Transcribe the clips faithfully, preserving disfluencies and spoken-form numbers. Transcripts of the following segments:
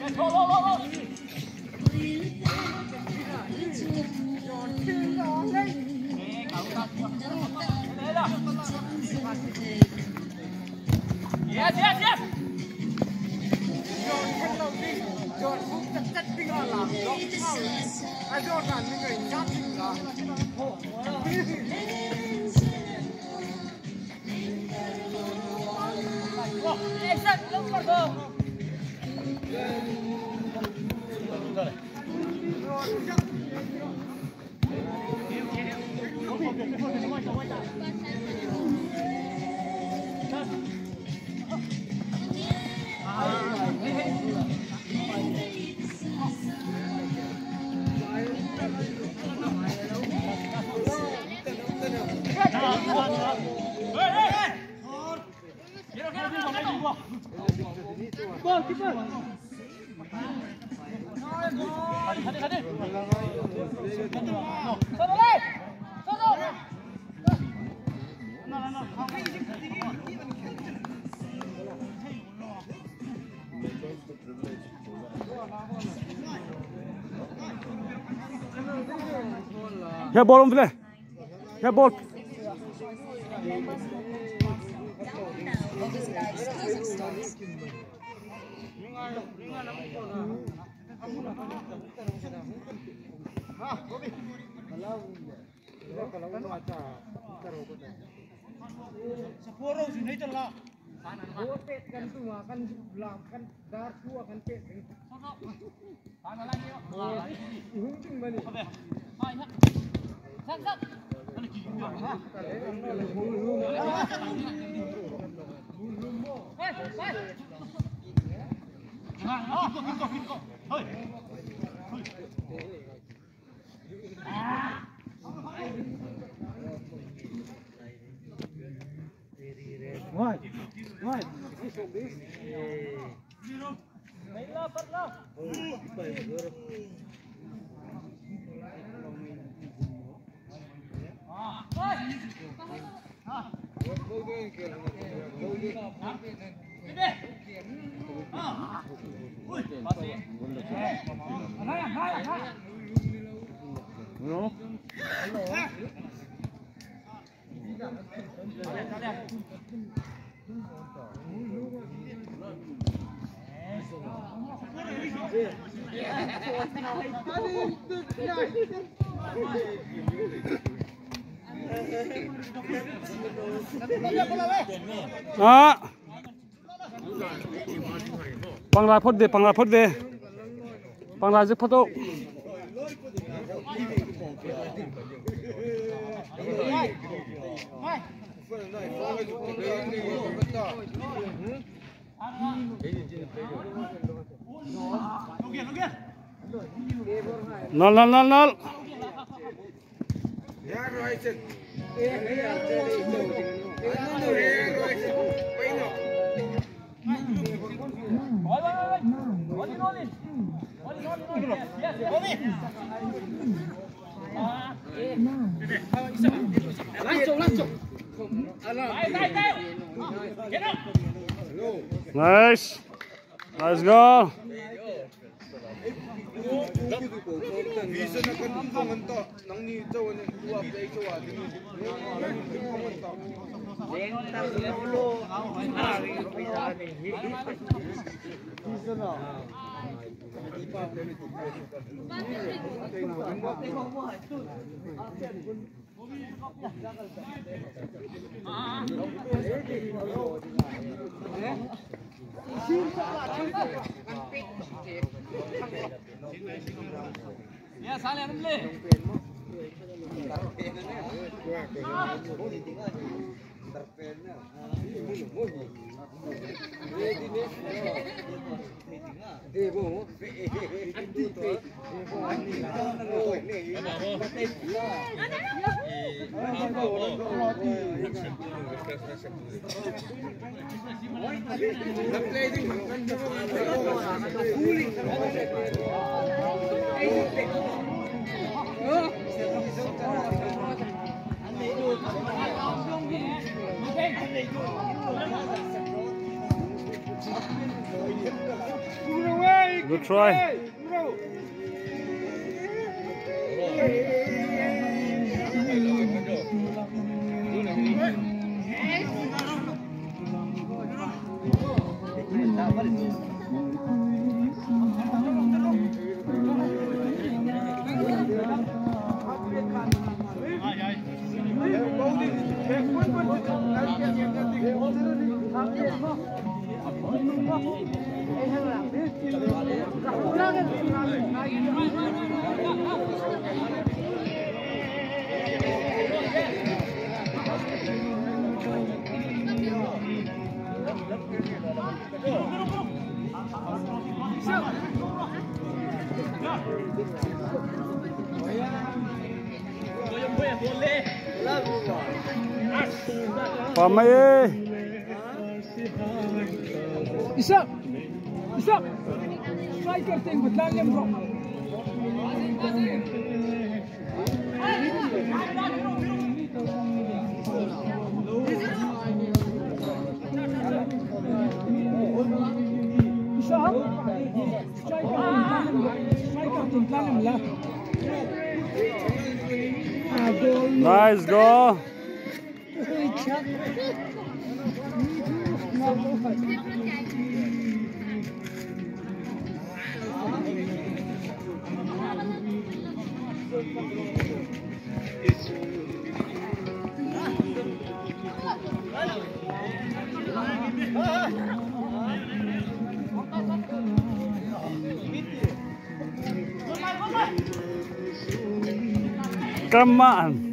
Yes, yes, yes. John thanh đầu đi, John không chắc chắc tinh là làm lộn sao? Ai John làm những người nhát tinh là. Exact, look for go. Go, keeper. Hadi, hadi. Sono lei. Sono. No, no, no. Here ball on there. Here ball. Sepuro sini celah. Dua pet kan tu makan belam kan dar dua kan pet. Sana lagi. Hunting balik. Hai, ha. Sat, sat. Hei, hei. Nah, oh, kiko, kiko, kiko. Hei. Why? Why? This one, this. Baiklah, perlah. Ah, hei. Ah. Ini. Ah. Ui, pasti. Hai, hai, hai. No. À. Bằng lại phốt về, bằng lại phốt về. Bằng lại giúp phốt đâu. Nol, nol, nol, nol. Langsung, langsung. Nice. Let's go. Bisa nak kan mentok, nang ni jauh ni dua play jauh ada ni. Mentok. Lentar dulu, hari bisa ni. Bisa lah. Ya, salah beli. Away, Good try. Pamay eh. Isa! Isa! Striker ting, batlang yan bro. Isa! Striker ting, batlang yan. Nice go. Come on.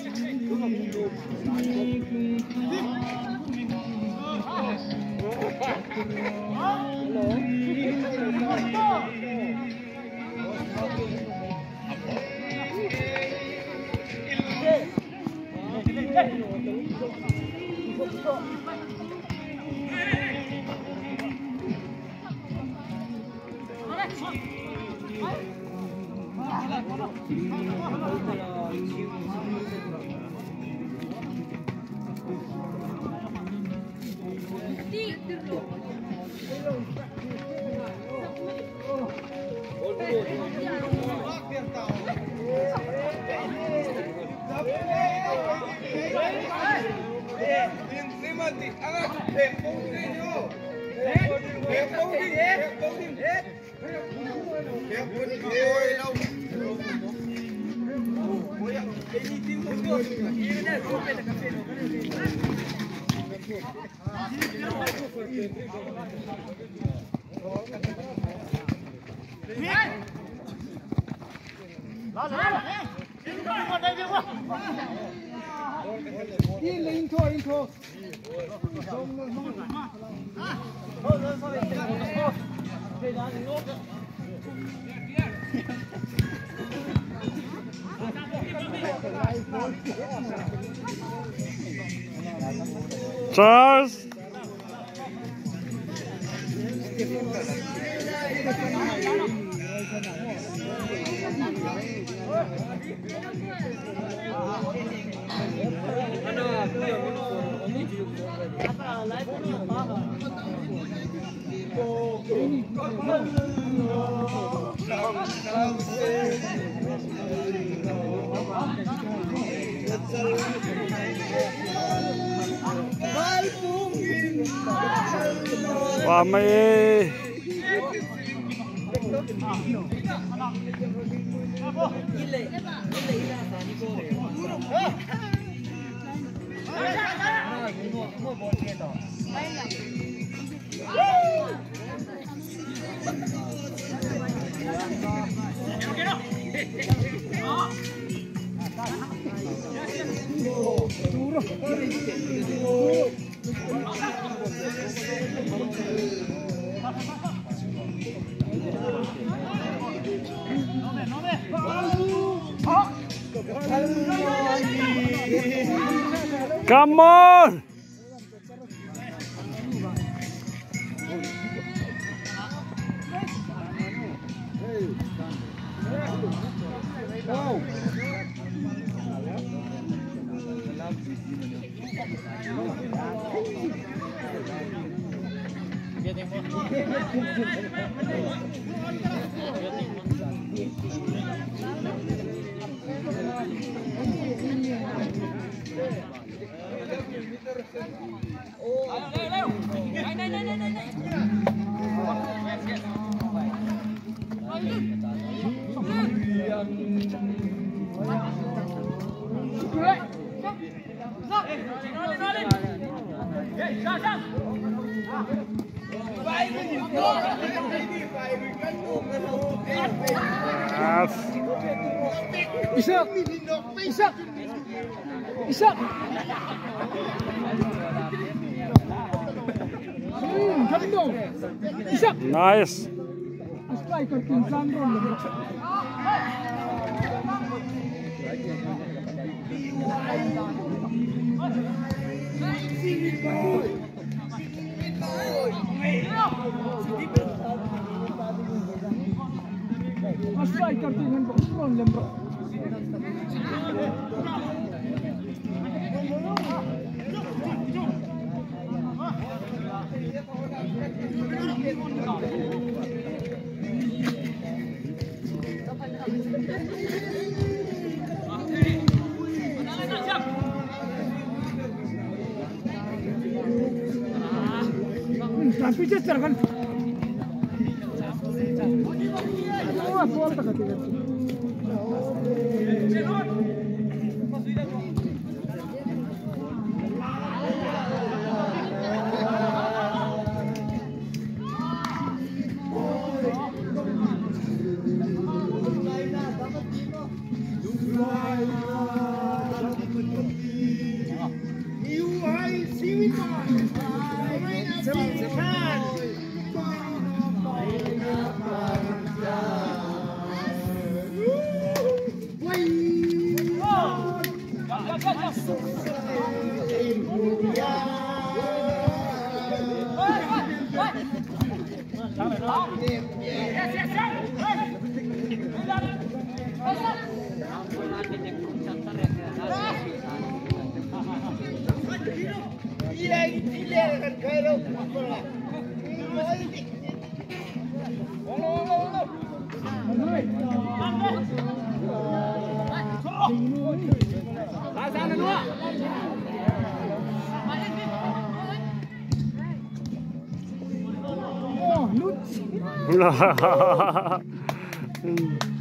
Intro, intro. Charles. Pamay eh. Come on! Get him. Isak. Isak. Isak. Hmm, ganda. Isak. Nice. Striker King Sandron. Striker King Sandron lembro. Tapi cecer kan? Oh, bola tak kata. Oh, lucu.